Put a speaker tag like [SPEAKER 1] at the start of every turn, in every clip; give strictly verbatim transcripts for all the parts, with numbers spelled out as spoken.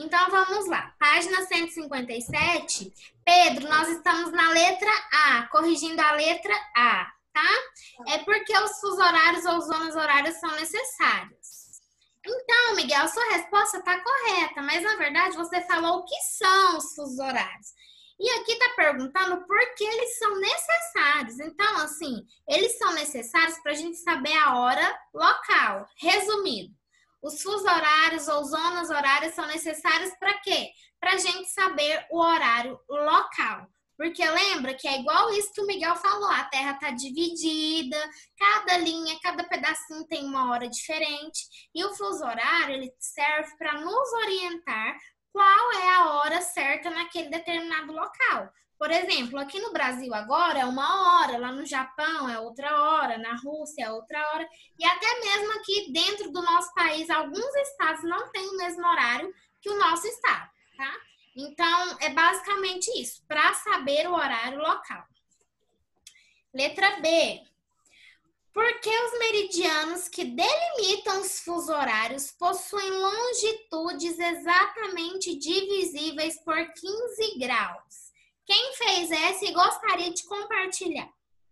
[SPEAKER 1] Então, vamos lá. Página cento e cinquenta e sete. Pedro, nós estamos na letra A, corrigindo a letra A, tá? É porque os fusos horários ou zonas horárias são necessários. Então, Miguel, sua resposta está correta, mas na verdade você falou o que são os fusos horários. E aqui está perguntando por que eles são necessários. Então, assim, eles são necessários para a gente saber a hora local. Resumido, os fusos horários ou zonas horárias são necessários para quê? Para a gente saber o horário local. Porque lembra que é igual isso que o Miguel falou, a Terra está dividida, cada linha, cada pedacinho tem uma hora diferente. E o fuso horário, ele serve para nos orientar qual é a hora certa naquele determinado local. Por exemplo, aqui no Brasil agora é uma hora, lá no Japão é outra hora, na Rússia é outra hora. E até mesmo aqui dentro do nosso país, alguns estados não têm o mesmo horário que o nosso estado, tá? Então, é basicamente isso, para saber o horário local. Letra B. Por que os meridianos que delimitam os fusos horários possuem longitudes exatamente divisíveis por quinze graus? Quem fez essa e gostaria de compartilhar?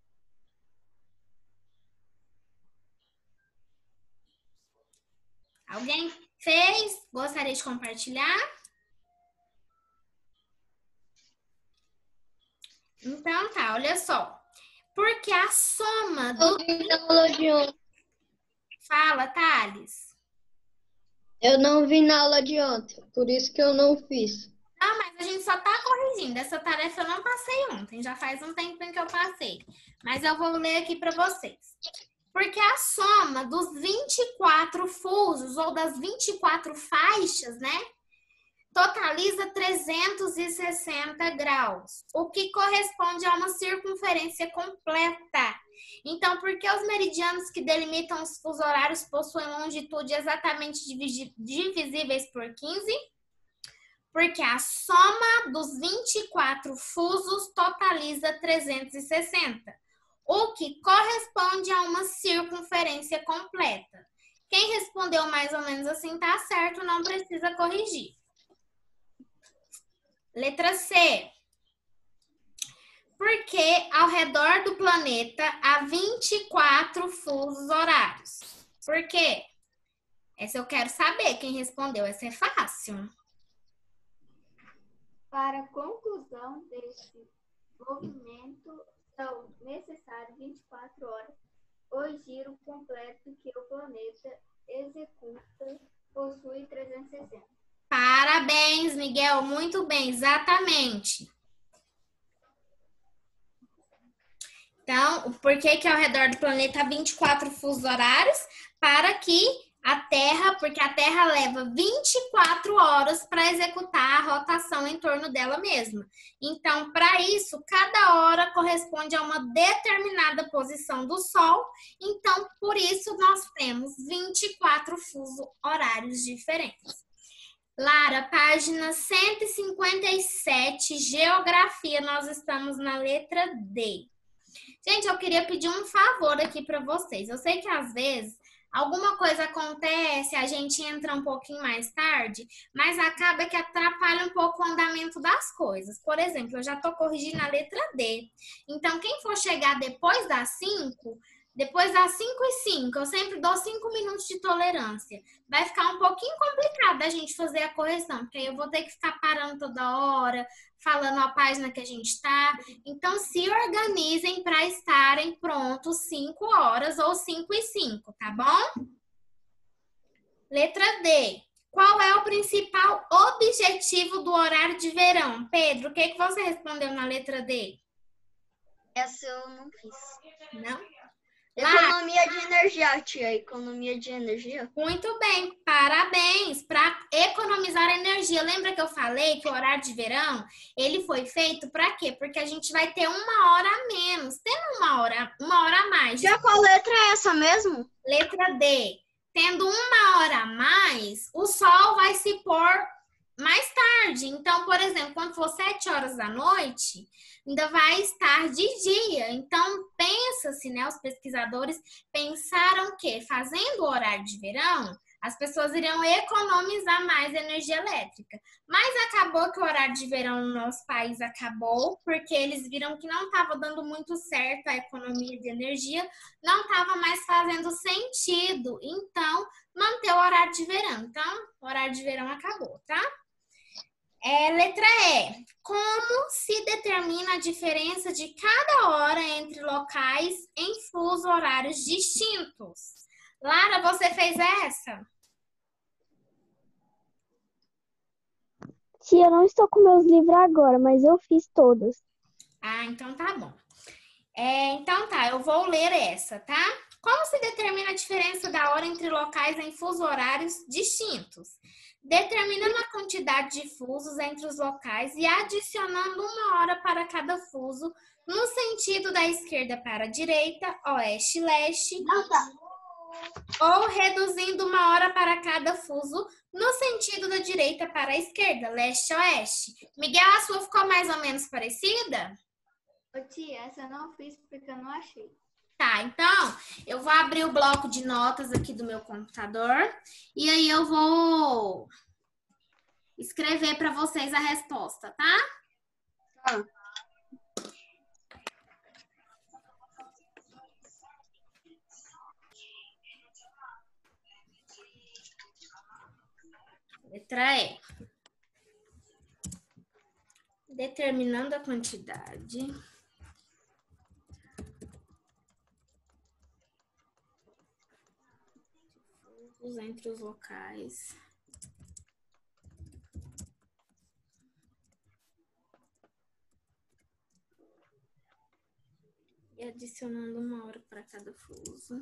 [SPEAKER 1] Alguém fez? Gostaria de compartilhar? Então tá, olha só. Porque a soma do... Fala, Thales.
[SPEAKER 2] Eu não vi na aula de ontem, por isso que eu não fiz.
[SPEAKER 1] Ah, mas a gente só tá corrigindo. Essa tarefa eu não passei ontem, já faz um tempinho que eu passei. Mas eu vou ler aqui para vocês. Porque a soma dos vinte e quatro fusos, ou das vinte e quatro faixas, né? Totaliza trezentos e sessenta graus, o que corresponde a uma circunferência completa. Então, por que os meridianos que delimitam os fusos horários possuem longitude exatamente divisíveis por quinze? Porque a soma dos vinte e quatro fusos totaliza trezentos e sessenta, o que corresponde a uma circunferência completa. Quem respondeu mais ou menos assim tá certo, não precisa corrigir. Letra C. Porque ao redor do planeta há vinte e quatro fusos horários. Por quê? Essa eu quero saber. Quem respondeu, essa é fácil.
[SPEAKER 3] Para a conclusão deste movimento, são necessárias vinte e quatro horas. O giro completo que o planeta executa possui trezentos e sessenta.
[SPEAKER 1] Parabéns, Miguel. Muito bem, exatamente. Então, por que que ao redor do planeta há vinte e quatro fusos horários? Para que a Terra, porque a Terra leva vinte e quatro horas para executar a rotação em torno dela mesma. Então, para isso, cada hora corresponde a uma determinada posição do Sol. Então, por isso, nós temos vinte e quatro fusos horários diferentes. Lara, página cento e cinquenta e sete, Geografia, nós estamos na letra D. Gente, eu queria pedir um favor aqui para vocês. Eu sei que às vezes alguma coisa acontece, a gente entra um pouquinho mais tarde, mas acaba que atrapalha um pouco o andamento das coisas. Por exemplo, eu já estou corrigindo a letra D. Então, quem for chegar depois das cinco... Depois das cinco e cinco, eu sempre dou cinco minutos de tolerância. Vai ficar um pouquinho complicado a gente fazer a correção, porque aí eu vou ter que ficar parando toda hora, falando a página que a gente está. Então, se organizem para estarem prontos cinco horas ou cinco e cinco, tá bom? Letra D. Qual é o principal objetivo do horário de verão? Pedro, o que, que você respondeu na letra D?
[SPEAKER 2] Essa eu não fiz.
[SPEAKER 1] Não?
[SPEAKER 2] Economia de energia, tia. Economia de energia.
[SPEAKER 1] Muito bem, parabéns! Para economizar energia. Lembra que eu falei que o horário de verão, ele foi feito para quê? Porque a gente vai ter uma hora a menos. Tendo uma hora, uma hora a mais.
[SPEAKER 2] Já qual letra é essa mesmo?
[SPEAKER 1] Letra D. Tendo uma hora a mais, o sol vai se pôr mais tarde. Então, por exemplo, quando for sete horas da noite, ainda vai estar de dia. Então, pensa-se, né? Os pesquisadores pensaram que, fazendo o horário de verão, As pessoas iriam economizar mais energia elétrica. Mas acabou que o horário de verão no nosso país acabou, porque eles viram que não estava dando muito certo a economia de energia, não estava mais fazendo sentido. Então, manter o horário de verão. Então, o horário de verão acabou, tá? É, letra E. Como se determina a diferença de cada hora entre locais em fusos horários distintos? Lara, você fez essa?
[SPEAKER 4] Tia, eu não estou com meus livros agora, mas eu fiz todos.
[SPEAKER 1] Ah, então tá bom. É, então tá, eu vou ler essa, tá? Como se determina a diferença da hora entre locais em fusos horários distintos? Determinando a quantidade de fusos entre os locais e adicionando uma hora para cada fuso no sentido da esquerda para a direita, oeste, leste, ou reduzindo uma hora para cada fuso no sentido da direita para a esquerda, leste, oeste. Miguel, a sua ficou mais ou menos parecida?
[SPEAKER 3] Ô, tia, essa eu não fiz porque eu não achei.
[SPEAKER 1] Tá, então eu vou abrir o bloco de notas aqui do meu computador e aí eu vou escrever para vocês a resposta, tá?
[SPEAKER 2] Tá.
[SPEAKER 1] Letra E. Determinando a quantidade entre os locais e adicionando uma hora para cada fuso.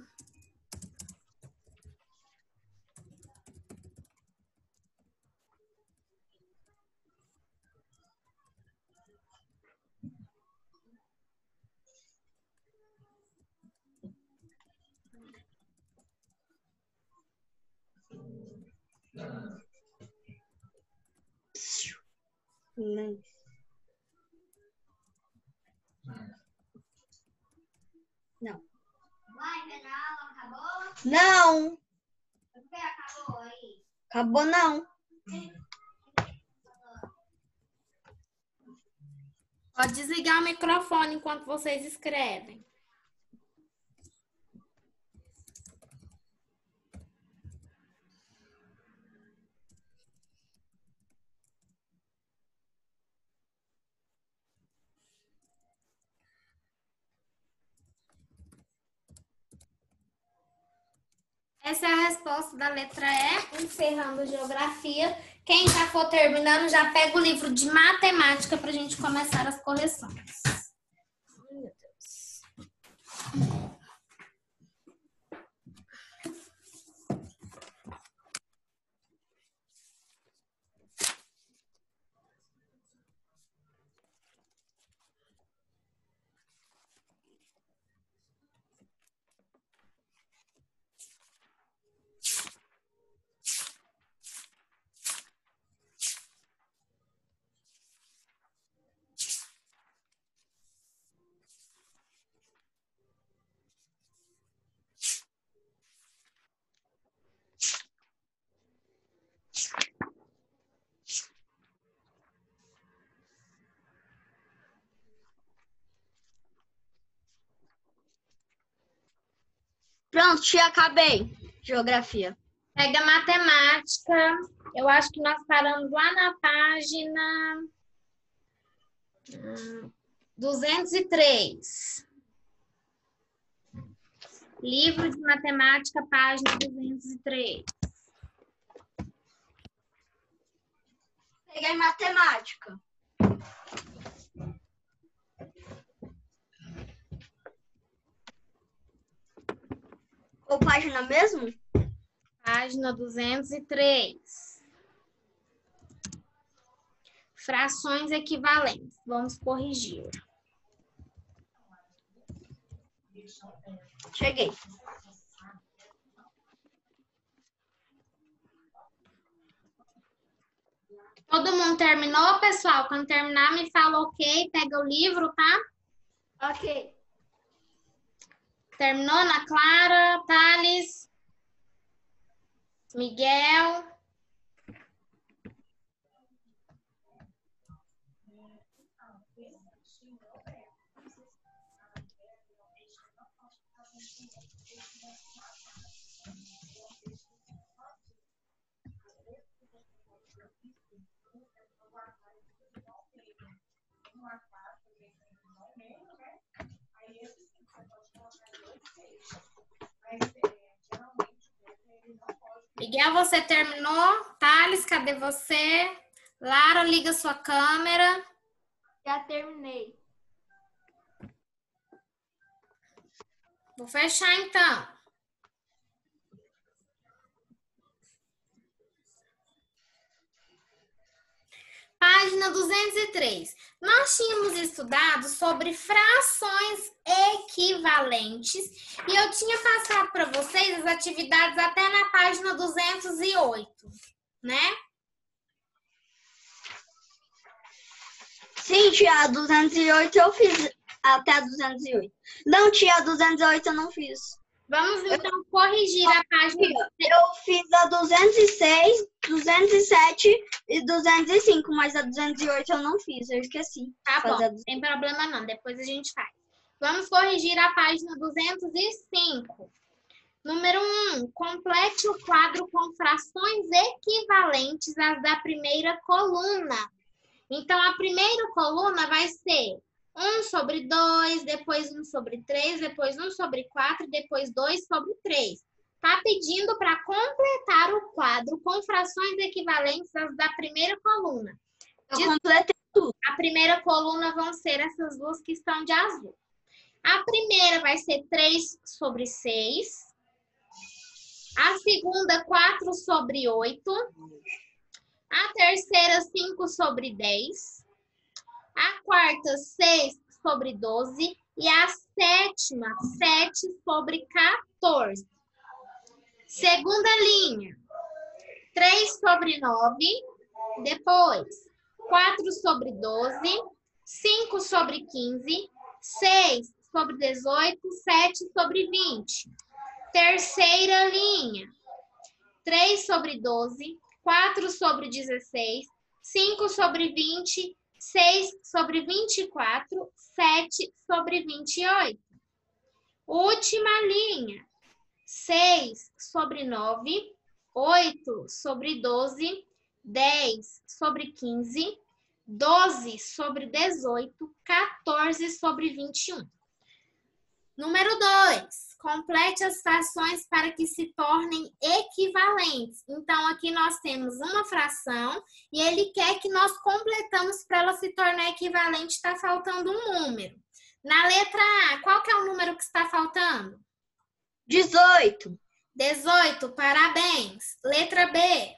[SPEAKER 2] Não. Não.
[SPEAKER 3] Vai, Renal, acabou?
[SPEAKER 2] Não.
[SPEAKER 3] O que acabou aí?
[SPEAKER 2] Acabou não.
[SPEAKER 1] Pode desligar o microfone enquanto vocês escrevem. Essa é a resposta da letra E, encerrando geografia. Quem já for terminando, já pega o livro de matemática para a gente começar as correções. Ai, meu Deus.
[SPEAKER 2] Pronto, tia, acabei. Geografia.
[SPEAKER 1] Pega matemática. Eu acho que nós paramos lá na página hum, duzentos e três. Livro de matemática, página duzentos e três.
[SPEAKER 2] Peguei matemática. Qual página mesmo?
[SPEAKER 1] Página duzentos e três. Frações equivalentes. Vamos corrigir.
[SPEAKER 2] Cheguei.
[SPEAKER 1] Todo mundo terminou, pessoal? Quando terminar, me fala ok, pega o livro, tá?
[SPEAKER 3] Ok.
[SPEAKER 1] Terminou, Ana Clara, Thales? Miguel. Miguel, você terminou? Thales, cadê você? Lara, liga sua câmera.
[SPEAKER 3] Já terminei.
[SPEAKER 1] Vou fechar, então. Página duzentos e três. Nós tínhamos estudado sobre frações equivalentes e eu tinha passado para vocês as atividades até na página duzentos e oito, né?
[SPEAKER 5] Sim, tia, duzentos e oito eu fiz até duzentos e oito. Não, tia, duzentos e oito eu não fiz.
[SPEAKER 1] Vamos então corrigir a página.
[SPEAKER 5] Eu fiz a duzentos e seis, duzentos e sete e duzentos e cinco, mas a duzentos e oito eu não fiz, eu esqueci.
[SPEAKER 1] Tá bom,
[SPEAKER 5] Fazer a
[SPEAKER 1] não tem problema não, depois a gente faz. Vamos corrigir a página duzentos e cinco. Número um, complete o quadro com frações equivalentes às da primeira coluna. Então, a primeira coluna vai ser um sobre dois, depois um sobre três, depois um sobre quatro, depois dois sobre três. Tá pedindo para completar o quadro com frações equivalentes às da primeira coluna.
[SPEAKER 5] Eu completei tudo.
[SPEAKER 1] A primeira coluna vão ser essas duas que estão de azul. A primeira vai ser três sobre seis. A segunda, quatro sobre oito. A terceira, cinco sobre dez. A quarta, seis sobre doze. E a sétima, sete sobre quatorze. Segunda linha, três sobre nove. Depois, quatro sobre doze. cinco sobre quinze. seis sobre dezoito. sete sobre vinte. Terceira linha, três sobre doze. quatro sobre dezesseis. cinco sobre vinte. seis sobre vinte e quatro, sete sobre vinte e oito. Última linha, seis sobre nove, oito sobre doze, dez sobre quinze, doze sobre dezoito, quatorze sobre vinte e um. Número dois, complete as frações para que se tornem equivalentes. Então, aqui nós temos uma fração e ele quer que nós completamos para ela se tornar equivalente, está faltando um número. Na letra A, qual que é o número que está faltando?
[SPEAKER 5] dezoito.
[SPEAKER 1] dezoito, parabéns. Letra B.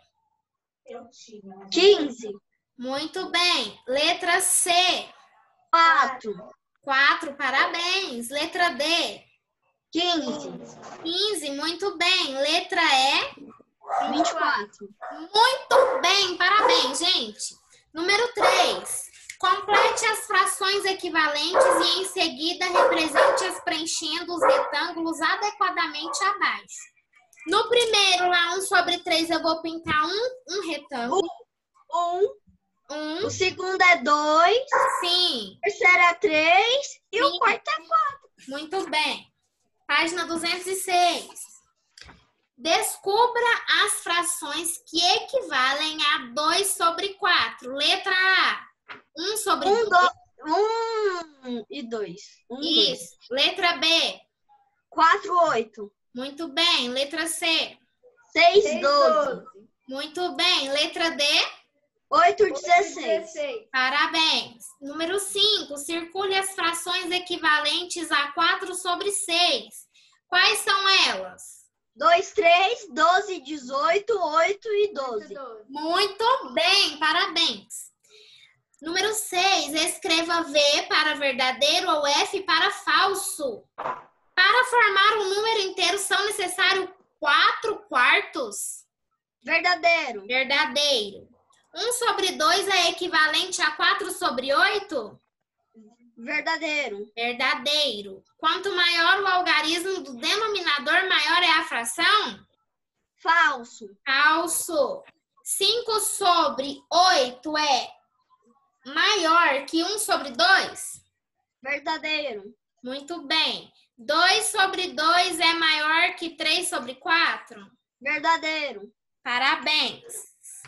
[SPEAKER 5] quinze.
[SPEAKER 1] Muito bem. Letra C.
[SPEAKER 5] quatro.
[SPEAKER 1] quatro, parabéns. Letra D.
[SPEAKER 5] quinze.
[SPEAKER 1] quinze, muito bem. Letra E.
[SPEAKER 5] vinte e quatro.
[SPEAKER 1] Muito bem, parabéns, gente. Número três. Complete as frações equivalentes e, em seguida, represente-as preenchendo os retângulos adequadamente abaixo. No primeiro, lá, um sobre três, eu vou pintar um, um retângulo.
[SPEAKER 5] Um.
[SPEAKER 1] Um.
[SPEAKER 5] O segundo é dois.
[SPEAKER 1] Sim.
[SPEAKER 5] O terceiro é três. E
[SPEAKER 1] Sim.
[SPEAKER 5] o quarto é quatro.
[SPEAKER 1] Muito bem. Página duzentos e seis. Descubra as frações que equivalem a dois sobre quatro. Letra A. um sobre
[SPEAKER 5] Um,
[SPEAKER 1] dois.
[SPEAKER 5] do, um e dois. Um,
[SPEAKER 1] Isso. Letra B.
[SPEAKER 5] quatro, oito.
[SPEAKER 1] Muito bem. Letra C.
[SPEAKER 5] seis, doze.
[SPEAKER 1] Muito bem. Letra D.
[SPEAKER 5] oito, dezesseis.
[SPEAKER 1] Parabéns. Número cinco. Circule as frações equivalentes a quatro sobre seis. Quais são elas?
[SPEAKER 5] dois, três, doze, dezoito, oito e doze.
[SPEAKER 1] Muito bem. Parabéns. Número seis. Escreva V para verdadeiro ou F para falso. Para formar um número inteiro são necessários quatro quartos?
[SPEAKER 5] Verdadeiro.
[SPEAKER 1] Verdadeiro. um sobre dois é equivalente a quatro sobre oito?
[SPEAKER 5] Verdadeiro.
[SPEAKER 1] Verdadeiro. Quanto maior o algarismo do denominador, maior é a fração?
[SPEAKER 5] Falso.
[SPEAKER 1] Falso. cinco sobre oito é maior que um sobre dois?
[SPEAKER 5] Verdadeiro.
[SPEAKER 1] Muito bem. dois sobre dois é maior que três sobre quatro?
[SPEAKER 5] Verdadeiro.
[SPEAKER 1] Parabéns.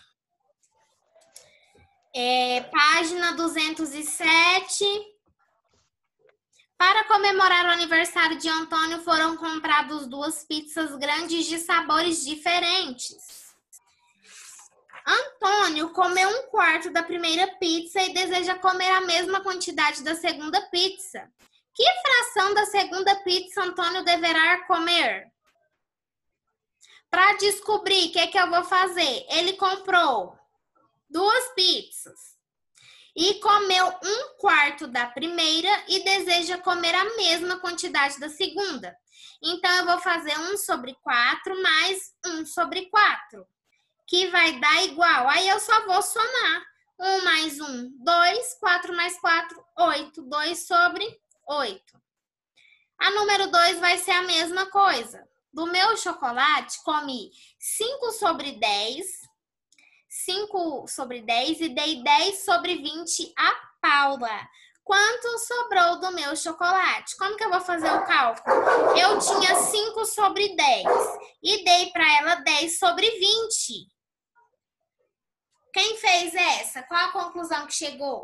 [SPEAKER 1] É, página duzentos e sete. Para comemorar o aniversário de Antônio, foram compradas duas pizzas grandes de sabores diferentes. Antônio comeu um quarto da primeira pizza e deseja comer a mesma quantidade da segunda pizza. Que fração da segunda pizza Antônio deverá comer? Para descobrir o que, que eu vou fazer, ele comprou duas pizzas e comeu um quarto da primeira e deseja comer a mesma quantidade da segunda. Então, eu vou fazer um sobre quatro mais um sobre quatro, que vai dar igual. Aí, eu só vou somar. um mais um, dois. quatro mais quatro, oito. dois sobre oito. A número dois vai ser a mesma coisa. Do meu chocolate, comi cinco sobre dez. cinco sobre dez e dei dez sobre vinte a Paula. Quanto sobrou do meu chocolate? Como que eu vou fazer o cálculo? Eu tinha cinco sobre dez e dei para ela dez sobre vinte. Quem fez essa? Qual a conclusão que chegou?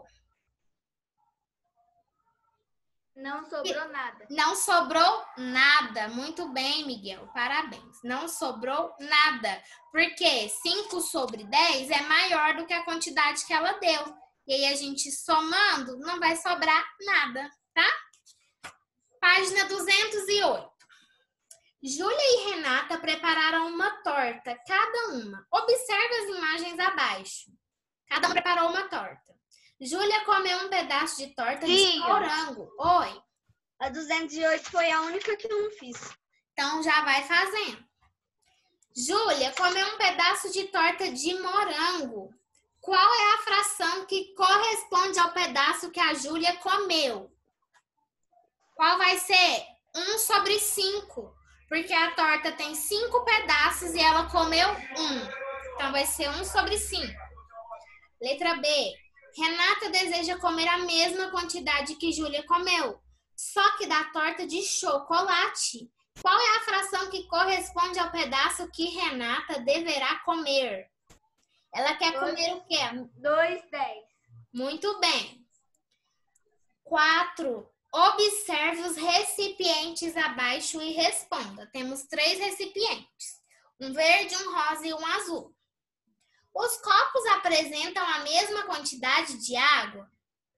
[SPEAKER 3] Não sobrou nada.
[SPEAKER 1] Não sobrou nada. Muito bem, Miguel. Parabéns. Não sobrou nada. Porque cinco sobre dez é maior do que a quantidade que ela deu. E aí, a gente somando, não vai sobrar nada, tá? Página duzentos e oito. Júlia e Renata prepararam uma torta, cada uma. Observe as imagens abaixo. Cada uma preparou uma torta. Júlia comeu um pedaço de torta de
[SPEAKER 5] Sim.
[SPEAKER 1] morango. Oi.
[SPEAKER 5] A duzentos e oito foi a única que eu não fiz.
[SPEAKER 1] Então, já vai fazendo. Júlia comeu um pedaço de torta de morango. Qual é a fração que corresponde ao pedaço que a Júlia comeu? Qual vai ser? um sobre cinco. Porque a torta tem cinco pedaços e ela comeu um. Então, vai ser um sobre cinco. Letra B. Renata deseja comer a mesma quantidade que Júlia comeu, só que da torta de chocolate. Qual é a fração que corresponde ao pedaço que Renata deverá comer? Ela quer
[SPEAKER 3] Dois.
[SPEAKER 1] comer o quê?
[SPEAKER 3] dois, dez.
[SPEAKER 1] Muito bem. quatro. Observe os recipientes abaixo e responda. Temos três recipientes. Um verde, um rosa e um azul. Os copos apresentam a mesma quantidade de água?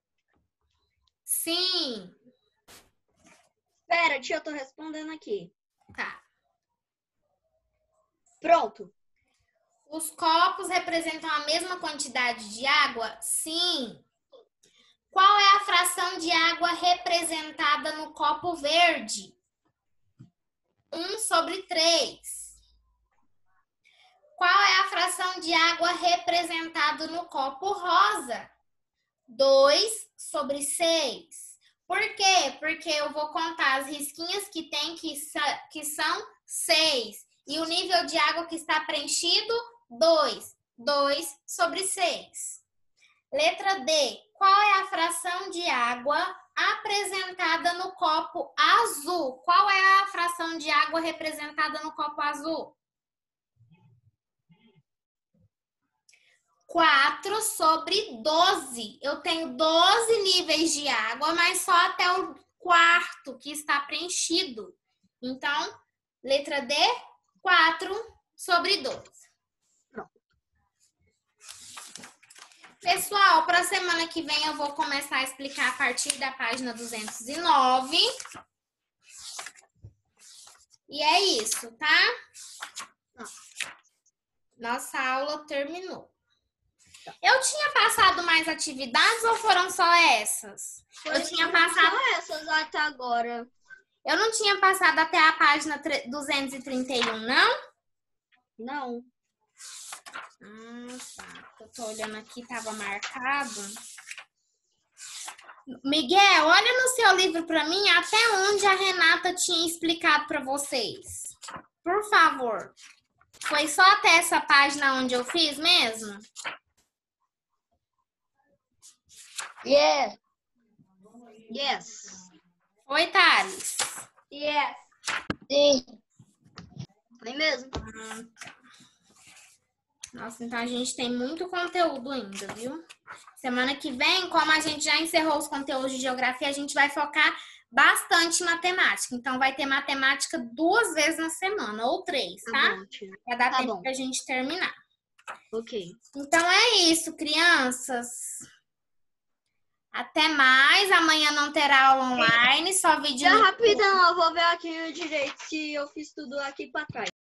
[SPEAKER 1] Sim.
[SPEAKER 5] Pera, tia, eu tô respondendo aqui.
[SPEAKER 1] Tá.
[SPEAKER 5] Pronto.
[SPEAKER 1] Os copos representam a mesma quantidade de água? Sim. Qual é a fração de água representada no copo verde? um sobre três. Qual é a fração de água representada no copo rosa? dois sobre seis. Por quê? Porque eu vou contar as risquinhas que tem, que, que são seis. E o nível de água que está preenchido, dois. dois sobre seis. Letra D. Qual é a fração de água apresentada no copo azul? Qual é a fração de água representada no copo azul? quatro sobre doze. Eu tenho doze níveis de água, mas só até o quarto que está preenchido. Então, letra D, quatro sobre doze.
[SPEAKER 5] Pronto.
[SPEAKER 1] Pessoal, para a semana que vem eu vou começar a explicar a partir da página duzentos e nove. E é isso, tá? Nossa aula terminou. Eu tinha passado mais atividades ou foram só essas? Eu tinha passado.
[SPEAKER 5] Só essas até agora.
[SPEAKER 1] Eu não tinha passado até a página duzentos e trinta e um, não?
[SPEAKER 5] Não.
[SPEAKER 1] Hum, tá. Eu tô olhando aqui, tava marcado. Miguel, olha no seu livro para mim até onde a Renata tinha explicado para vocês. Por favor. Foi só até essa página onde eu fiz mesmo?
[SPEAKER 2] Yes.
[SPEAKER 5] Yes.
[SPEAKER 1] Foi, Thales?
[SPEAKER 3] Yes.
[SPEAKER 2] Sim.
[SPEAKER 5] Foi mesmo.
[SPEAKER 1] Nossa, então a gente tem muito conteúdo ainda, viu? Semana que vem, como a gente já encerrou os conteúdos de geografia, a gente vai focar bastante em matemática. Então, vai ter matemática duas vezes na semana, ou três,
[SPEAKER 5] Tá
[SPEAKER 1] tá?
[SPEAKER 5] bom, tia.
[SPEAKER 1] Pra dar
[SPEAKER 5] Tá
[SPEAKER 1] tempo
[SPEAKER 5] bom.
[SPEAKER 1] pra gente terminar.
[SPEAKER 5] Ok.
[SPEAKER 1] Então, é isso, crianças. Até mais. Amanhã não terá aula online, só vídeo
[SPEAKER 5] Já
[SPEAKER 1] no...
[SPEAKER 5] rapidão, eu vou ver aqui direito se eu fiz tudo aqui pra trás.